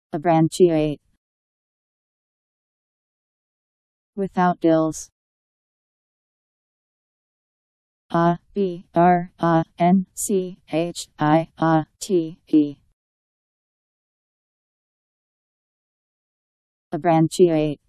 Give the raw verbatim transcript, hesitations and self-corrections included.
Abranchiate. Without gills. A B R A N C H I A T E. Abranchiate.